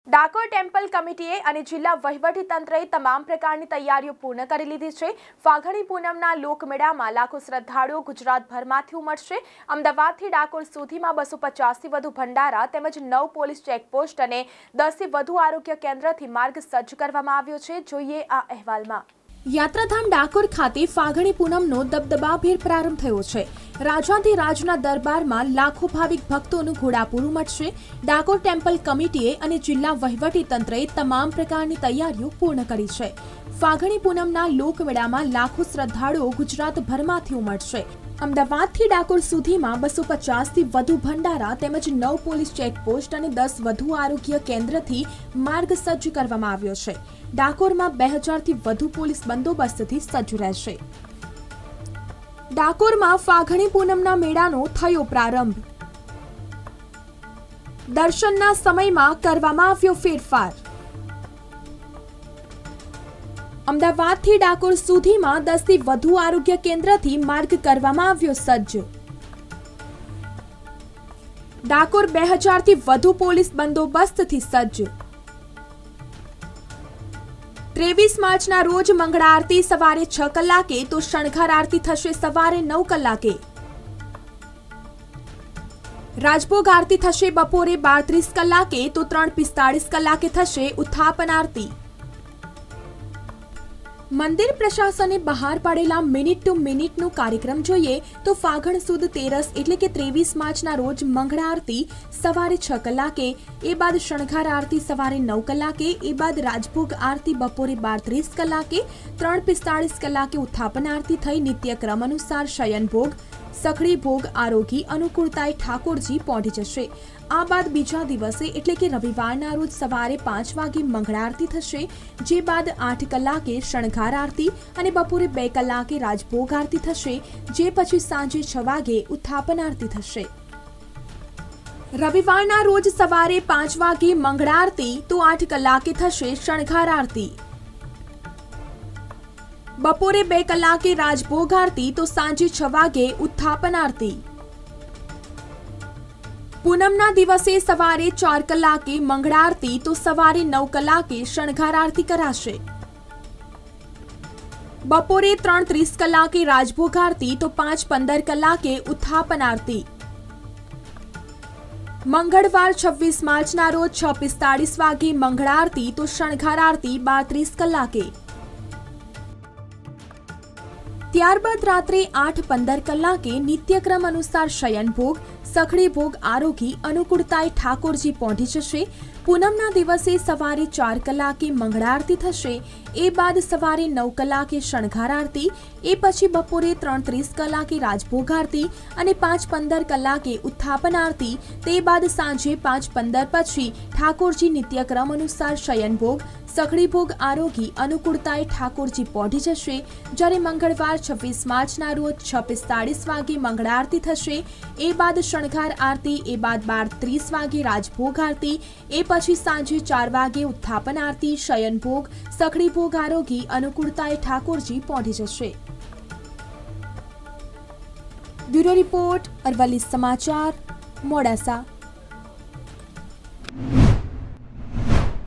Dakor temple કમિટીએ અને જિલ્લા વહીવટીતંત્રએ તમામ પ્રકારની તૈયારીઓ પૂર્ણ કરી લીધી છે। ફાગણી પૂનમના લોકમેળામાં લાખો શ્રદ્ધાળુઓ ગુજરાતભરમાંથી ઉમટશે। અમદાવાદથી ડાકોર સુધીમાં 250થી વધુ ભંડારા તેમજ 9 પોલીસ ચેકપોસ્ટ અને 10થી વધુ આરોગ્ય કેન્દ્રથી માર્ગ સજ્જ કરવામાં આવ્યો છે। જોઈએ આ અહેવાલમાં। યાત્રાધામ ડાકોર ખાતે ફાગણી પૂનમનો દબદબાભેર પ્રારંભ થયો છે। રાજાધિરાજના દરબારમાં લાખો ભાવિક ભક્તોનું ઘોડાપૂર ઉમટશે। ડાકોર ટેમ્પલ કમિટીએ અને જિલ્લા વહીવટીતંત્રએ તમામ પ્રકારની તૈયારીઓ પૂર્ણ કરી છે। ફાગણી પૂનમના લોકમેળામાં લાખો શ્રદ્ધાળુઓ ગુજરાતભરમાંથી ઉમટશે। અમદાવાદથી ડાકોર સુધીમાં 250થી વધુ ભંડારા તેમજ 9 પોલીસ ચેકપોસ્ટ અને 10 વધુ આરોગ્ય કેન્દ્રથી માર્ગ સજ્જ કરવામાં આવ્યો છે। ડાકોરમાં 2000થી વધુ પોલીસ બંદોબસ્તથી સજ્જ રહેશે। ડાકોરમાં ફાગણી પૂનમના મેળાનો થયો પ્રારંભ। દર્શનના સમયમાં કરવામાં આવ્યો ફેરફાર। અમદાવાદથી ડાકોર સુધીમાં 10થી વધુ આરોગ્ય કેન્દ્રથી માર્ગ કરવામાં આવ્યો સજ્જ। ડાકોર 2000થી વધુ પોલીસ બંદોબસ્તથી સજ્જ। 23 માર્ચના રોજ મંગળા આરતી સવારે 6 કલાકે તો શણગાર આરતી થશે સવારે 9 કલાકે। રાજભોગ આરતી થશે બપોરે 12:30 કલાકે તો 3:45 કલાકે થશે ઉત્થાપન આરતી। મંદિર પ્રશાસને બહાર પાડેલા મિનિટ ટુ મિનિટનો કાર્યક્રમ જોઈએ તો ફાગણ સુદ તેરસ એટલે કે 23 માર્ચના રોજ મંગળા આરતી સવારે 6 કલાકે, એ બાદ શણગાર આરતી સવારે 9 કલાકે, એ બાદ રાજભોગ આરતી બપોરે 12:30 કલાકે, 3:45 કલાકે ઉત્થાપન આરતી થઈ નિત્યક્રમ અનુસાર શયનભોગ, સખડી ભોગ આરોગી અનુકૂળતાએ ઠાકોરજી પહોંચી જશે। આ બાદ બીજા દિવસે એટલે કે રવિવારના રોજ સવારે 5 વાગે મંગળા આરતી થશે, જે બાદ 8 કલાકે શણગાર આરતી અને બપોરે 2 કલાકે રાજભોગ આરતી થશે, જે પછી સાંજે 6 વાગે ઉત્થાપન આરતી થશે। રવિવારના રોજ સવારે 5 વાગે મંગળા આરતી તો 8 કલાકે થશે શણગાર આરતી, બપોરે 2 કલાકે રાજભોગ આરતી તો સાંજે 6 વાગે ઉત્થાપન આરતી। પૂનમના દિવસે સવારે 4 કલાકે મંગળા આરતી તો સવારે 9 કલાકે શણગાર આરતી કરાશે, બપોરે 3:30 કલાકે રાજભોગ આરતી તો 5:15 કલાકે ઉત્થાપન આરતી। મંગળવાર 26 માર્ચના રોજ 6:45 વાગે મંગળા આરતી તો શણગાર આરતી 12:30 કલાકે। ત્યારબાદ રાત્રે 8:15 કલાકે નિત્યક્રમ અનુસાર શયનભોગ, સખડી ભોગ આરોગી અનુકૂળતાએ ઠાકોરજી પહોંચી જશે। પૂનમના દિવસે સવારે 4 કલાકે મંગળા આરતી થશે, એ બાદ સવારે 9 કલાકે શણગાર આરતી, એ પછી બપોરે 3:30 કલાકે રાજભોગ આરતી અને 5:15 કલાકે ઉત્થાપન આરતી, તે બાદ સાંજે 5:15 પછી ઠાકોરજી નિત્યક્રમ અનુસાર શયનભોગ, સખડી ભોગ આરોગી અનુકૂળતાએ ઠાકોરજી પહોંચી જશે। જ્યારે મંગળવાર 26 માર્ચના રોજ 6:45 વાગે મંગળા આરતી થશે, એ બાદ શણગાર આરતી, એ બાદ 12:30 વાગે રાજભોગ આરતી, એ પછી સાંજે 4 વાગે ઉત્થાપન આરતી, શયનભોગ, સખડી ભોગ આરોગી અનુકૂળતાએ ઠાકોરજી પહોંચી જશે। બ્યુરો રિપોર્ટ, અરવલ્લી સમાચાર, મોડાસા।